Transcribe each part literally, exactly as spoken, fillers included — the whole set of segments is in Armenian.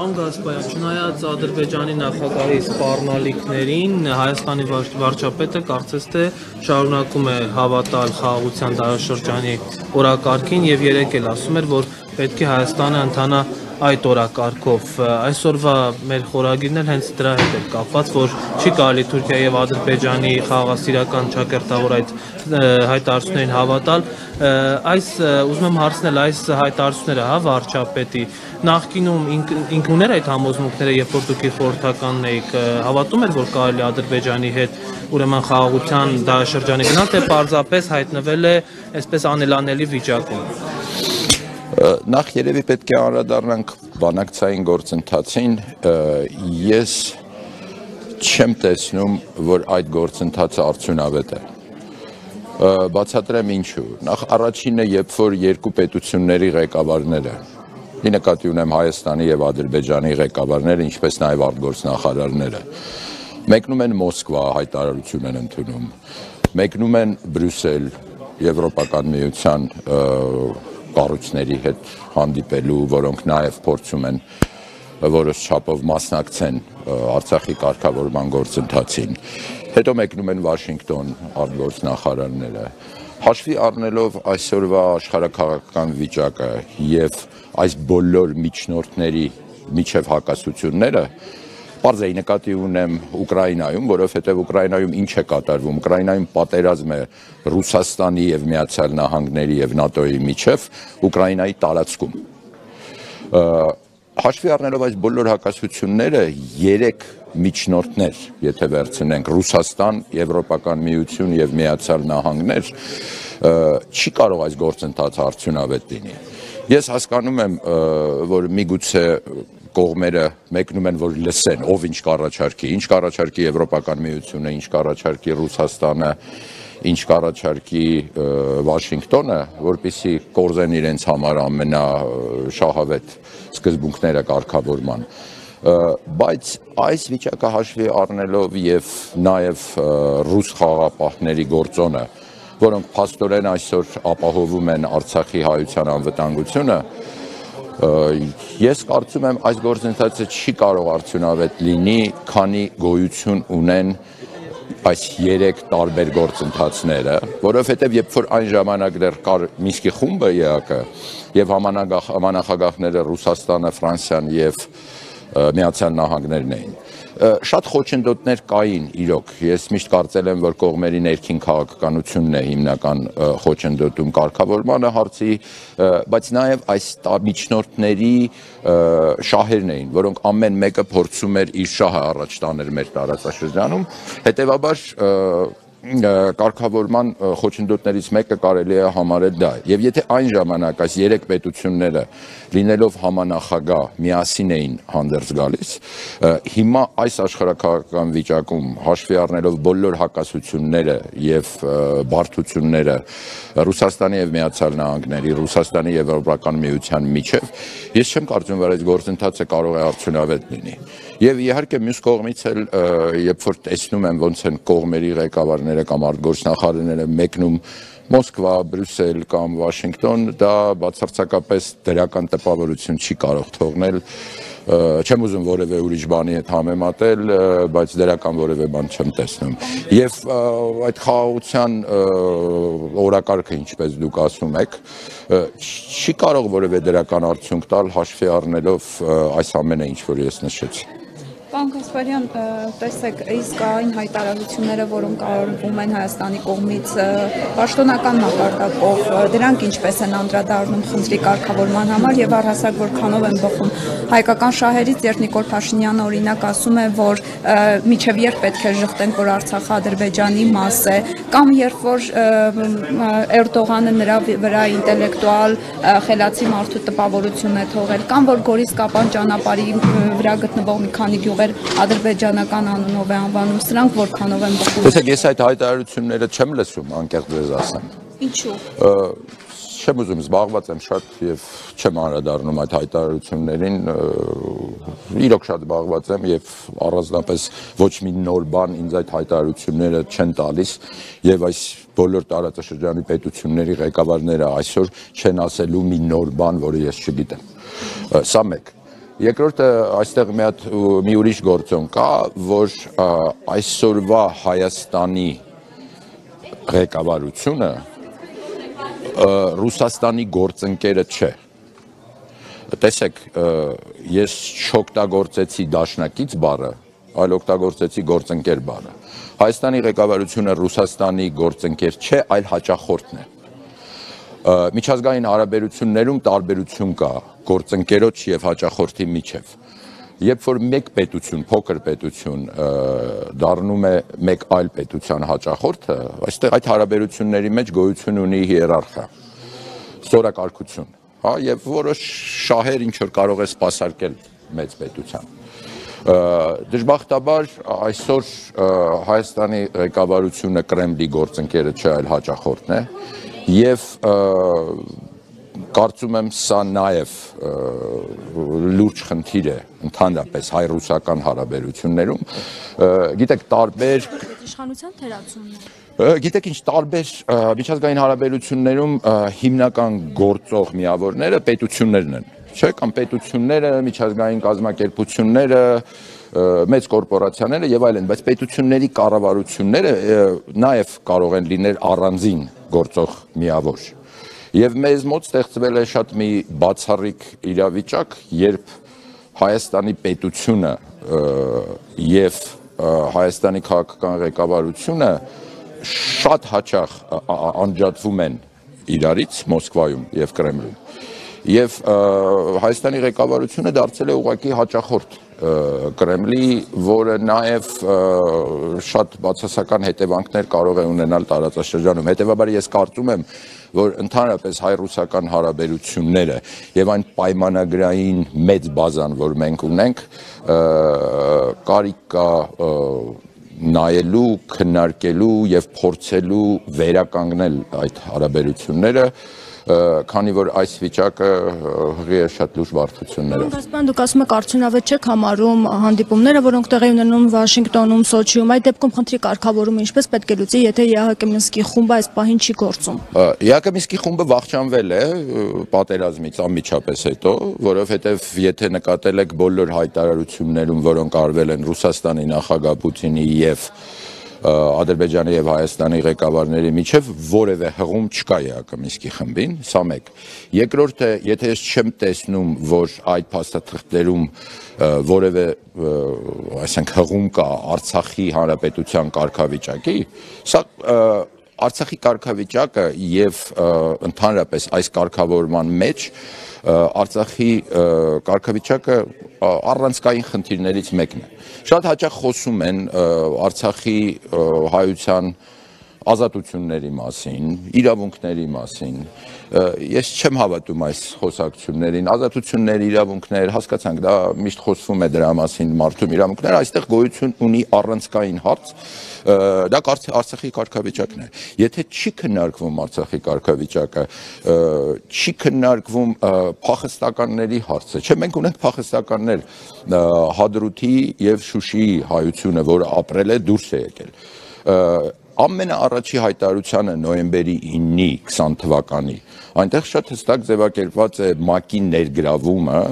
Պարոն Գասպարյան, չնայած Ադրբեջանի նախագահի սպառնալիքներին, Հայաստանի վարչապետը կարծես թե շարունակում է հավատալ խաղաղության դարաշրջանի օրակարգին եւ երեկ էլ ասում էր, որ պետք է Հայաստանը ընթանա այդ օրակարգով։ Այսօրվա մեր խորագիրն էլ հենց դրա հետ է կապված, որ չի կարելի Թուրքիայի եւ Ադրբեջանի խաղաղասիրական ճակերտավոր այդ հայտարարություններին հավատալ։ Այս ուզում եմ հարցնել, այս հայտարարությունները, հա, վարչապետի նախկինում ինքն ուներ այդ համոզմունքները, երբ որ դուք խորհրդականն էիք, հավատում էր, որ կարելի Ադրբեջանի հետ ուրեմն խաղաղության դարաշրջանի գնալ, թե պարզապես հայտնվել է այսպես անելանելի վիճակում։ Նախ երևի պետք է անդրադառնանք բանակցային գործընթացին, ես չեմ տեսնում, որ այդ գործընթացը արդյունավետ է։ Բացատրեմ ինչու։ Նախ առաջինը, երբ որ երկու պետությունների ղեկավարները, ի նկատի ունեմ Հայաստանի եւ Ադրբեջանի ղեկավարները, ինչպես նաեւ արտգործնախարարները, մեկնում են Մոսկվա, հայտարարություն են ընդունում, մեկնում են Բրյուսել, Եվրոպական միության կառույցների հետ հանդիպելու, որոնք նաև փորձում են որոշ չափով մասնակցեն Արցախի կարգավորման գործընթացին։ Հետո մեկնում են Վաշինգտոն արտգործնախարարները։ Հաշվի առնելով այսօրվա աշխարհաքաղաքական վիճակը եւ այս բոլոր միջնորդների միջև հակասությունները, պարզ է նկատի ունեմ Ուկրաինայում, որովհետև Ուկրաինայում ինչ է կատարվում, Ուկրաինայում պատերազմ է Ռուսաստանի եւ Միացյալ Նահանգների եւ ՆԱՏՕ-ի միջև Ուկրաինայի տարածքում։ Հաշվի առնելով այս բոլոր հակասությունները, երեք միջնորդներ, եթե վերցնենք Ռուսաստան, Եվրոպական միություն եւ Միացյալ Նահանգներ, չի կարող այս գործընթացը արդյունավետ լինի։ Ես հասկանում եմ, որ միգուցե կողմերը մեկնում են, որ լսեն, ով ինչ կառաջարկի, ինչ կառաջարկի Եվրոպական միությունը, ինչ կառաջարկի Ռուսաստանը, ինչ կառաջարկի Վաշինգտոնը, որպեսզի կորզեն իրենց համար ամենաշահավետ սկզբունքները կարգավորման։ Բայց այս վիճակը հաշվի առնելով եւ նաեւ ռուս խաղաղապահների գործոնը, որոնք փաստորեն այսօր ապահովում են Արցախի հայության անվտանգությունը, ես կարծում եմ այս գործընթացը չի կարող արդյունավետ լինի, քանի գոյություն ունեն այս երեք տարբեր գործընթացները, որովհետև երբ որ այն ժամանակ դեռ կար Մինսկի խումբը ԵԱԿ-ը եւ համանախագահները Ռուսաստանը, Ֆրանսիան եւ Միացյալ Նահանգներն էին։ Շատ խոչընդոտներ կային իրոք, ես միշտ կարծել եմ, որ կողմերի ներքին քաղաքականությունն է հիմնական խոչընդոտում կարգավորմանը հարցի, բայց նաև այս միջնորդների շահերն էին, որոնք ամեն մեկը փորձում էր իր շահը առաջ տանել մեր տարածաշրջանում, հետևաբար կարգավորման խոչընդոտներից մեկը կարելի է համարել դա։ Եվ եթե այն ժամանակ այս երեք պետությունները լինելով համանախագահ միասին էին հանդերձ գալիս, հիմա այս աշխարհաքաղաքական վիճակում հաշվի առնելով բոլոր հակասությունները եւ բարդությունները Ռուսաստանի եւ Միացյալ Նահանգների, Ռուսաստանի եւ Եվրոպական միության միջև, ես չեմ կարծում, որ այս գործընթացը կարող է արդյունավետ լինի։ Եվ իհարկե մյուս կողմից էլ երբ որ տեսնում եմ ոնց են կողմերի ղեկավարները կամ արտգործնախարարները մեկնում Մոսկվա, Բրյուսել կամ Վաշինգտոն, դա բացարձակապես դրական տպավորություն չի կարող թողնել, չեմ ուզում որևէ ուրիշ բանի հետ համեմատել, բայց դրական որևէ բան չեմ տեսնում։ Եվ այդ խաղաղության օրակարգը, ինչպես դուք ասում եք, չի կարող որևէ դրական արդյունք տալ հաշվի առնելով այս ամենը, ինչ որ ես նշեցի։ Պարոն Գասպարյան, տեսեք, իսկ այն հայտարարությունները, որոնք արվում են Հայաստանի կողմից պաշտոնական մակարդակով, դրանք ինչպես են անդրադառնում խնդրի կարգավորման համար եւ առհասարակ որքանով են բխում հայկական շահերից, երբ Նիկոլ Փաշինյանը օրինակ ասում է, որ միջև երբ պետք է ժխտենք, որ Արցախը Ադրբեջանի մաս է, կամ երբ որ Էրդողանը նրա վրա ինտելեկտուալ խելացի մարդու տպավորություն է թողել, կամ որ Գորիս Կապան ճանապարհի վրա գտնվող մի քանի գյուղ ադրբեջանական անունով է անվանում, սրանք որքանով են բխում։ Տեսեք, ես այդ հայտարարությունները չեմ լսում, անկեղծ ձեզ ասեմ։ Ինչու։ Չեմ ուզում, զբաղված եմ շատ եւ չեմ անդրադառնում այդ հայտարարություններին, իրոք շատ զբաղված եմ եւ առանձնապես ոչ մի նոր բան ինձ այդ հայտարարությունները չեն տալիս եւ այս բոլոր տարածաշրջանի պետությունների ղեկավարները այսօր չեն ասելու մի նոր բան, որը ես չգիտեմ։ Սա մեկ։ Երկրորդը այստեղ մի հատ մի ուրիշ գործոն կա, որ այսօրվա Հայաստանի ղեկավարությունը Ռուսաստանի գործընկերը չէ։ Տեսեք, ես չօգտագործեցի դաշնակից բառը, այլ օգտագործեցի գործընկեր բառը։ Հայաստանի ղեկավարությունը Ռուսաստանի գործընկեր չէ, այլ հաճախորդն է։ Միջազգային հարաբերություններում տարբերություն կա գործընկերոջ եւ հաճախորդի միջև։ Երբ որ մեկ պետություն, փոքր պետություն դառնում է մեկ այլ պետության հաճախորդը, այստեղ այդ հարաբերությունների մեջ գոյություն ունի հիերարխիա, ստորակարգություն, հա, եւ որոշ շահեր ինչ որ կարող է սպասարկել մեծ պետության։ Դժբախտաբար այսօր Հայաստանի ղեկավարությունը Կրեմլի գործընկերը չէ, այլ հաճախորդն է։ Եվ կարծում եմ սա նաև լուրջ խնդիր է ընդհանրապես հայ-ռուսական հարաբերություններում, գիտեք տարբեր իշխանության թերացումն է։ Գիտեք ինչ, տարբեր միջազգային հարաբերություններում հիմնական գործող միավորները պետություններն են, չէ՞, կամ պետությունները, միջազգային կազմակերպությունները, մեծ կորպորացիաները եւ այլն, բայց պետությունների կառավարությունները նաև կարող են լինել առանձին գործող միավոր։ Եվ մեզ մոտ ստեղծվել է շատ մի բացառիկ իրավիճակ, երբ Հայաստանի պետությունը եւ Հայաստանի քաղաքական ղեկավարությունը շատ հաճախ անջատվում են իրարից Մոսկվայում եւ Կրեմլում։ Եվ Հայաստանի ղեկավարությունը դարձել է ուղղակի հաճախորդ Կրեմլի, որը նաև շատ բացասական հետևանքներ կարող է ունենալ տարածաշրջանում։ Հետևաբար ես կարծում եմ, որ ընդհանրապես հայ-ռուսական հարաբերությունները եւ այն պայմանագրային մեծ բազան, որ մենք ունենք, կարիք կա նայելու, քննարկելու եւ փորձելու վերականգնել այդ հարաբերությունները, քանի որ այս վիճակը հղի է շատ լուրջ բարդություններով։ Գասպարյան, դուք ասում եք արդյունավետ չեք համարում հանդիպումները, որոնք տեղի ունենում Վաշինգտոնում, Սոչիում, այդ դեպքում խնդրի կարգավորումը ինչպես պետք է լուծի, եթե ԵԱՀԿ Մինսկի խումբը այս պահին չի գործում։ ԵԱՀԿ Մինսկի խումբը վախճանվել է պատերազմից անմիջապես հետո, որովհետև եթե նկատել եք բոլոր հայտարարություններում, որոնք արվել են Ռուսաստանի նախագահ Պուտինի եւ Ադրբեջանի եւ Հայաստանի ղեկավարների միջև որևէ հղում չկա ԵԱՀԿ Մինսկի խմբին, սա մեկ։ Երկրորդը, եթե ես չեմ տեսնում, որ այդ փաստաթղթերում որևէ, այսինքն հղում կա Արցախի հանրապետության կարգավիճակի, սա Արցախի կարգավիճակը եւ ընդհանրապես այս կարգավորման մեջ Արցախի կարգավիճակը առանցքային խնդիրներից մեկն է։ Շատ հաճախ խոսում են Արցախի հայության ազատությունների մասին, իրավունքների մասին։ Ես չեմ հավատում այս խոսակցություններին, ազատություններ, իրավունքներ, հասկացանք, դա միշտ խոսվում է դրա մասին, մարդու իրավունքներ, այստեղ գոյություն ունի առանցքային հարց, դա Արցախի կարգավիճակն է։ Եթե չի քննարկվում Արցախի կարգավիճակը, չի քննարկվում փախստականների հարցը, չէ, մենք ունենք փախստականներ, Հադրութի եւ Շուշիի հայությունը, որը ապրել է, դուրս է եկել։ Ամենաառաջի հայտարարությանը նոյեմբերի իննի քսան թվականի այնտեղ շատ հստակ ձևակերպված է ՄԱԿ-ի ներգրավումը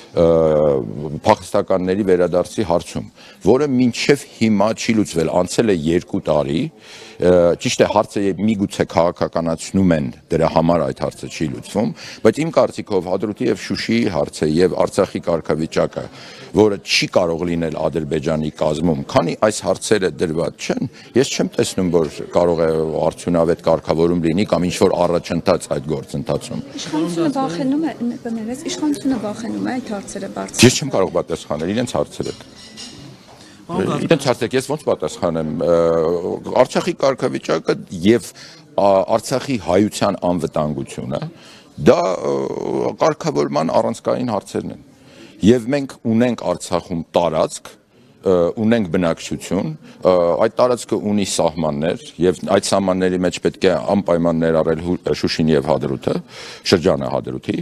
փախստականների վերադարձի հարցում, որը մինչև հիմա չի լուծվել, անցել է երկու տարի, ճիշտ է, հարցը միգուցե քաղաքականացնում են, դրա համար այդ հարցը չի լուծվում, բայց իմ կարծիքով Հադրութի եւ Շուշիի հարցը եւ Արցախի կարգավիճակը, որը չի կարող լինել Ադրբեջանի կազմում, քանի այս հարցերը դրված չեն, ես չեմ տեսնում, որ կարող է արդյունավետ կարգավորում լինի կամ ինչ-որ առաջընթաց այդ գործընթացում։ Իշխանությունը վախենում է, կներես, իշխանությունը վախենում է այդ հարցերը բարձր։ Ես չեմ կարող պատասխանել, իրենց հարցերը։ Իրենց հարցերը, ես ոնց պատասխանեմ, Արցախի կարգավիճակը եւ Արցախի հայության անվտանգությունը, դա կարգավորման առանցքային հարցերն են։ Եվ մենք ունենք Արցախում տարածք, ունենք բնակչություն, այդ տարածքը ունի սահմաններ եւ այդ սահմանների մեջ պետք է անպայման ներառել Շուշին եւ Հադրութը, շրջանը Հադրութի,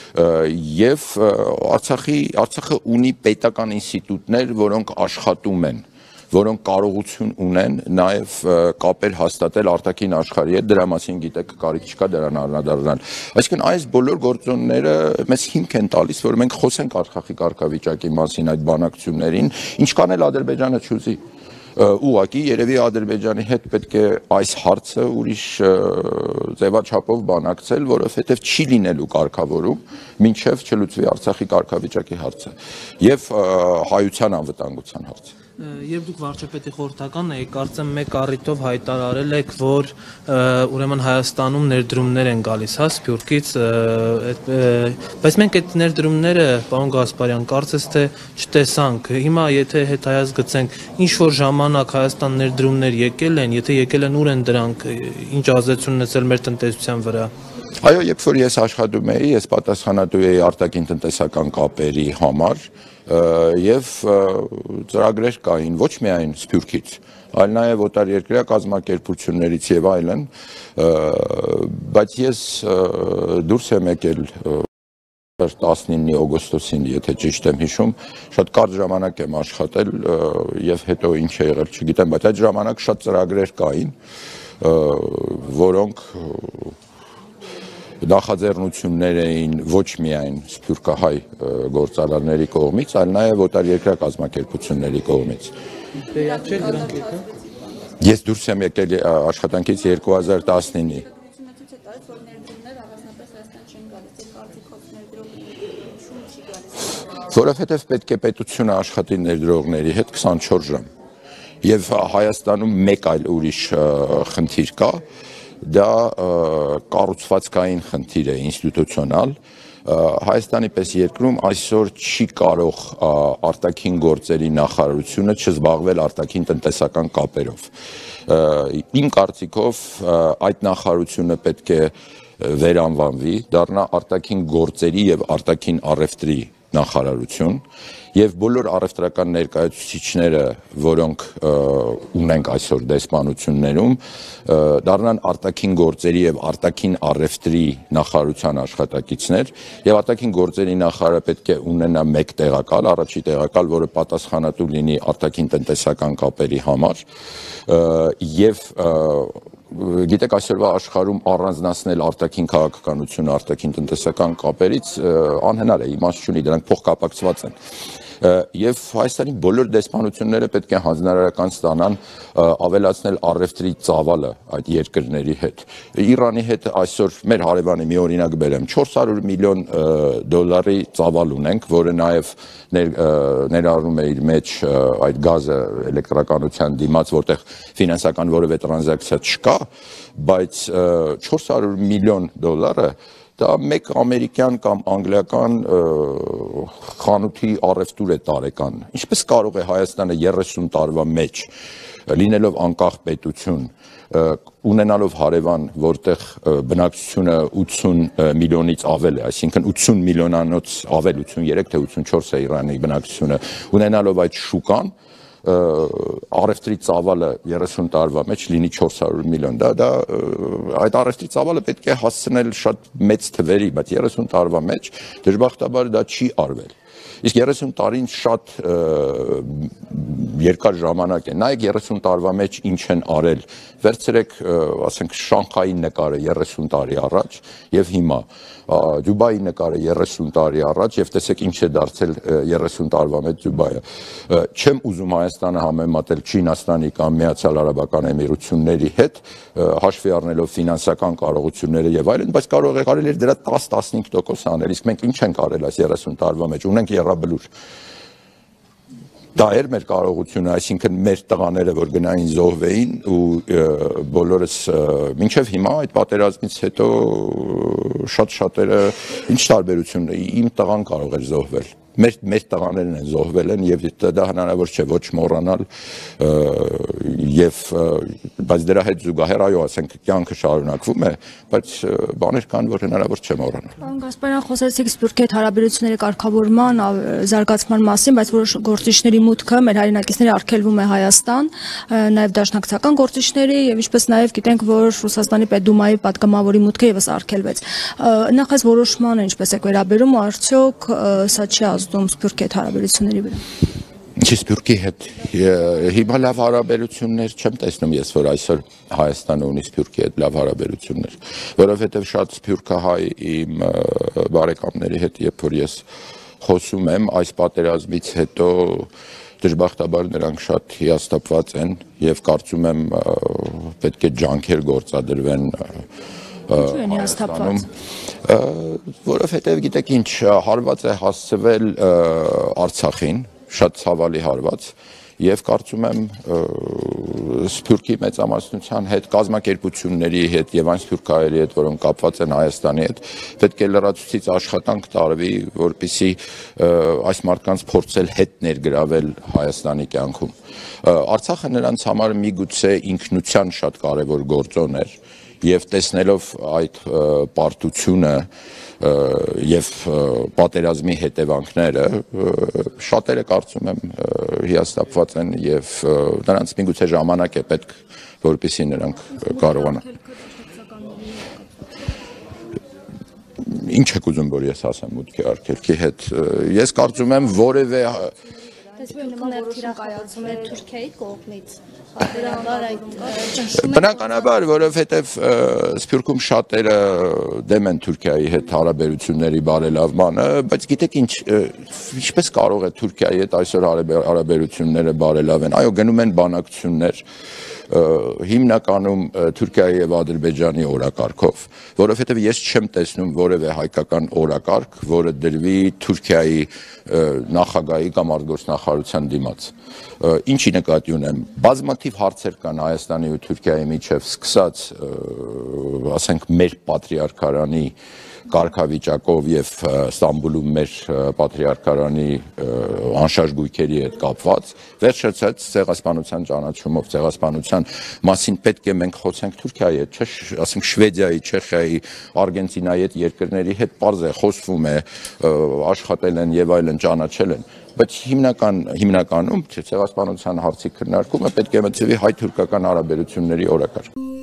եւ Արցախի Արցախը ունի պետական ինստիտուտներ, որոնք աշխատում են, որոնք կարողություն ունեն նաև կապեր հաստատել արտաքին աշխարհի հետ, դրա մասին գիտեք կարիք չկա դրան անդրադառնալ։ Այսինքն այս բոլոր գործոնները մեզ հիմք են տալիս, որ մենք խոսենք Արցախի կարգավիճակի մասին այդ բանակցություններին, ինչքան էլ Ադրբեջանը չուզի։ Ուղղակի երևի Ադրբեջանի հետ պետք է այս հարցը ուրիշ ձևաչափով բանակցել, որովհետև չի լինելու կարգավորում, մինչև չլուծվի Արցախի կարգավիճակի հարցը եւ հայության անվտանգության հարցը։ Երբ դուք վարչապետի խորհրդականն եք, կարծեմ մեկ առիթով հայտարարել եք, որ ուրեմն Հայաստանում ներդրումներ են գալիս, հա, Սփյուռքից, բայց մենք այդ ներդրումները, պարոն Գասպարյան, կարծես թե չտեսանք։ Հիմա եթե հետայազգցենք, ինչ որ ժամանակ Հայաստան ներդրումներ եկել են, եթե եկել են, ուր են դրանք, ինչ ազդեցություն ունեցել մեր տնտեսության վրա։ Այո, երբ որ ես աշխատում էի, ես պատասխանատու էի արտաքին տնտեսական կապերի համար եւ ծրագրեր կային ոչ միայն Սփյուռքից, այլ նաեւ օտարերկրյա կազմակերպություններից եւ այլն, բայց ես դուրս եմ եկել տասնինի օգոստոսին, եթե ճիշտ եմ հիշում, շատ կարճ ժամանակ եմ աշխատել եւ հետո ինչ է եղել, չգիտեմ, բայց այդ ժամանակ շատ ծրագրեր կային, որոնք նախաձեռնություններ էին ոչ միայն սփյուռքահայ գործարարների կողմից, այլ նաև օտարերկրյա կազմակերպությունների կողմից։ Ես դուրս եմ եկել աշխատանքից երկու հազար տասնինի։ Որովհետև պետք է պետությունը աշխատի ներդրողների հետ քսանչորս ժամ։ Եվ Հայաստանում մեկ այլ ուրիշ խնդիր կա, դա կառուցվածքային խնդիր է, ինստիտուցիոնալ։ Հայաստանի պես երկրում այսօր չի կարող արտաքին գործերի նախարարությունը չզբաղվել արտաքին տնտեսական կապերով։ Իմ կարծիքով այդ նախարարությունը պետք է վերանվանվի, դառնա արտաքին գործերի եւ արտաքին առևտրի նախարարություն եւ բոլոր առևտրական ներկայացուցիչները, որոնք ունենք այսօր դեսպանություններում, դառնան արտաքին գործերի եւ արտաքին առևտրի նախարարության աշխատակիցներ եւ արտաքին գործերի նախարարը պետք է ունենա մեկ տեղակալ, առաջի տեղակալ, որը պատասխանատու լինի արտաքին տնտեսական կապերի համար եւ գիտեք այսօրվա աշխարհում առանձնացնել արտաքին քաղաքականությունը արտաքին տնտեսական կապերից անհնար է, իմաստ չունի, դրանք փոխկապակցված են։ Եվ Հայաստանի բոլոր դեսպանությունները պետք է հանձնարարական ստանան ավելացնել առևտրի ծավալը այդ երկրների հետ։ Իրանի հետ այսօր մեր հարևանի մի օրինակ բերեմ, չորս հարյուր միլիոն դոլարի ծավալ ունենք, որը նաև ներառում է իր մեջ այդ գազը էլեկտրականության դիմաց, որտեղ ֆինանսական որևէ տրանզակցիա չկա, բայց չորս հարյուր միլիոն դոլարը դա մեկ ամերիկյան կամ անգլիական խանութի առևտուր է տարեկան։ Ինչպես կարող է Հայաստանը երեսուն տարվա մեջ, լինելով անկախ պետություն, ունենալով հարևան, որտեղ բնակչությունը ութսուն միլիոնից ավել է, այսինքն ութսուն միլիոնանոց ավել, ութսուներեք թե ութսունչորս է Իրանի բնակչությունը, ունենալով այդ շուկան, առևտրի ծավալը երեսուն տարվա մեջ լինի չորս հարյուր միլիոն, դա դա այդ առևտրի ծավալը պետք է հասցնել շատ մեծ թվերի, բայց երեսուն տարվա մեջ դժբախտաբար դա չի արվել։ Իսկ երեսուն տարին շատ երկար ժամանակ է։ Նայեք երեսուն տարվա մեջ ինչ են արել։ Վերցրեք, ասենք Շանխայի նկարը երեսուն տարի առաջ եւ հիմա, Դուբայի նկարը երեսուն տարի առաջ եւ տեսեք ինչ է դարձել երեսուն տարվա մեջ Դուբայը։ Չեմ ուզում Հայաստանը համեմատել Չինաստանի կամ Միացյալ Արաբական Էմիրությունների հետ, հաշվի առնելով ֆինանսական կարողությունները եւ այլն, բայց կարող է կարելի դրա տաս տասնհինգ տոկոս անել։ Իսկ մենք ինչ ենք արել այս երեսուն տարվա մեջ։ Ունենք եռաբլուր։ Դա էր մեր կարողությունը, այսինքն մեր տղաները, որ գնային զոհվեին ու բոլորս մինչև հիմա այդ պատերազմից հետո շատ շատերը ինչ տարբերություն է, իմ տղան կարող էր զոհվել։ Մեր մեր տղաներն են զոհվել են եւ դա հնարավոր չէ ոչ մոռանալ եւ բայց դրա հետ զուգահեռ այո, ասենք կյանքը շարունակվում է, բայց բաներ կան, որ հնարավոր չէ մոռանալ։ Պարոն Գասպարյան, խոսեցիք Սփյուռքի հետ հարաբերությունների կարգավորման, զարգացման մասին, բայց որոշ գործիչների մուտքը մեր հայրենակիցների արգելվում է Հայաստան, նաեւ դաշնակցական գործիչների եւ ինչպես նաեւ գիտենք, որ Ռուսաստանի Պետդումայի պատգամավորի մուտքը եւս արգելվեց։ Նախ այս որոշմանը ինչպես եք վերաբերում, արդյոք սա չի ազդում Սփյուռքի հետ հարաբերությունների վրա։ Ինչի Սփյուռքի հետ հիմա լավ հարաբերություններ չեմ տեսնում ես, որ այսօր Հայաստանը ունի Սփյուռքի հետ լավ հարաբերություններ, որովհետև շատ սփյուռքահայ իմ բարեկամների հետ, երբ որ ես խոսում եմ, այս պատերազմից հետո դժբախտաբար նրանք շատ հիասթափված են եւ կարծում եմ պետք է ջանքեր գործադրվեն Ինչու են հիասթափված։ Որովհետև գիտեք ինչ, հարված է հասցվել Արցախին, շատ ցավալի հարված, եւ կարծում եմ Սփյուռքի մեծամասնության հետ, կազմակերպությունների հետ եւ այն սփյուռքահայերի հետ, որոնք կապված են Հայաստանի հետ, պետք է լրացուցիչ աշխատանք տարվի, որպեսզի այս մարդկանց փորձել հետ ներգրավել Հայաստանի կյանքում։ Արցախը նրանց համար միգուցե ինքնության շատ կարևոր գործոն էր եւ տեսնելով այդ պարտությունը եւ պատերազմի հետևանքները շատերը կարծում եմ հիասթափված են եւ նրանց միգուցե ժամանակ է պետք որպեսզի նրանք կարողանան Ինչ եք ուզում որ ես ասեմ մուտքի արգելքի հետ ես կարծում եմ որևէ կայացում է Թուրքիայի կողմից։ Բնականաբար, որովհետև Սփյուռքում շատերը դեմ են Թուրքիայի հետ հարաբերությունների բարելավմանը, բայց գիտեք ինչ, ինչպես կարող է Թուրքիայի հետ այսօր հարաբերությունները բարելավեն։ Այո, գնում են բանակցություններ հիմնականում Թուրքիայի եւ Ադրբեջանի օրակարգով, որովհետեւ ես չեմ տեսնում որևէ հայկական օրակարգ, որը դրվի Թուրքիայի նախագահի կամ արտգործնախարարության դիմաց։ Ինչի նկատի ունեմ, բազմաթիվ հարցեր կան Հայաստանի ու Թուրքիայի միջև, սկսած, ասենք, մեր պատրիարքարանի կարգավիճակով եւ Ստամբուլում մեր պատրիարքարանի անշարժ գույքերի հետ կապված, վերջացած ցեղասպանության ճանաչումով, ցեղասպանության մասին պետք է մենք խոսենք Թուրքիայի հետ, չէ՞, ասենք Շվեդիայի, Չեխիայի, Արգենտինայի հետ երկրների հետ պարզ է խոսվում է, աշխատել են եւ այլն ճանաչել են, բայց հիմնական հիմնականում ցեղասպանության հարցի քննարկումը պետք է մտցվի հայ-թուրքական հարաբերությունների օրակարգ։